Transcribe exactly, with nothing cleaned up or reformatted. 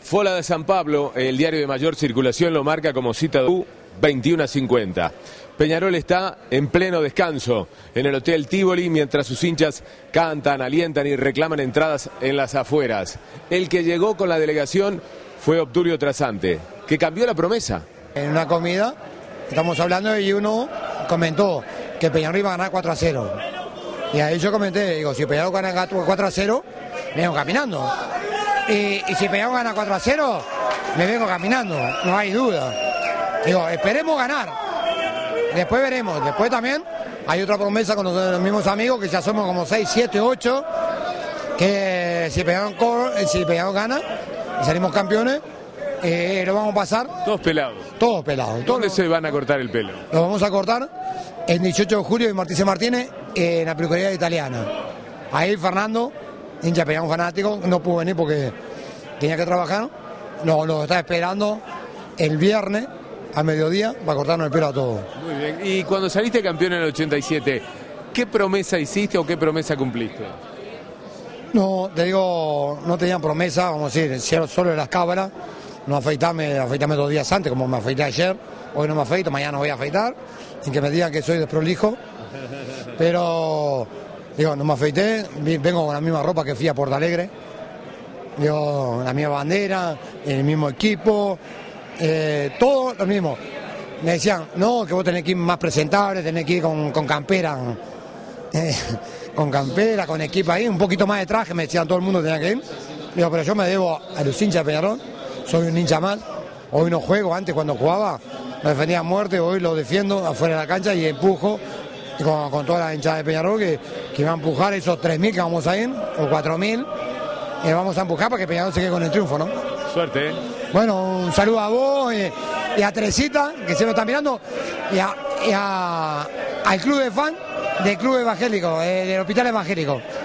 Fola de San Pablo, el diario de mayor circulación lo marca como cita de veintiuno a cincuenta. Peñarol está en pleno descanso en el Hotel Tivoli mientras sus hinchas cantan, alientan y reclaman entradas en las afueras. El que llegó con la delegación fue Obdulio Trasante, que cambió la promesa. En una comida, estamos hablando y uno comentó que Peñarol iba a ganar cuatro a cero. Y ahí yo comenté, digo, si Peñarol gana cuatro a cero, me vengo caminando. Y, y si Peñarol gana cuatro a cero, me vengo caminando, no hay duda. Digo, esperemos ganar. Después veremos. Después también hay otra promesa con los mismos amigos, que ya somos como seis, siete, ocho, que si Peñarol, si Peñarol gana y salimos campeones, eh, lo vamos a pasar. Todos pelados. Todos pelados. ¿Dónde todos, se van a cortar el pelo? Lo vamos a cortar el dieciocho de julio en Martínez Martínez, en la peluquería italiana. Ahí Fernando, hincha Peñarol fanático, no pudo venir porque tenía que trabajar. Lo, lo está esperando el viernes a mediodía para cortarnos el pelo a todos. Muy bien. Y cuando saliste campeón en el ochenta y siete, ¿qué promesa hiciste o qué promesa cumpliste? No, te digo, no tenían promesa, vamos a decir, solo de las cámaras. No afeitarme, afeitarme dos días antes, como me afeité ayer. Hoy no me afeito, mañana voy a afeitar. Sin que me digan que soy desprolijo. Pero, digo, no me afeité, vengo con la misma ropa que fui a Porto Alegre. Digo, la misma bandera, el mismo equipo. Eh, todo lo mismo. Me decían, no, que vos tenés que ir más presentable, tenés que ir con, con campera, eh, con campera, con equipo ahí, un poquito más de traje, me decían, todo el mundo tenía que ir. Digo, pero yo me debo a los hinchas de Peñarol, soy un hincha más, hoy no juego, antes cuando jugaba, me defendía a muerte, hoy lo defiendo afuera de la cancha y empujo y con, con toda la hinchada de Peñarol que, que va a empujar esos tres mil que vamos a ir, o cuatro mil, y vamos a empujar para que Peñarol se quede con el triunfo, ¿no? Suerte, ¿eh? Bueno, un saludo a vos y, y a Teresita, que se lo está mirando, y, a, y a, al club de fan del club evangélico, eh, del hospital evangélico.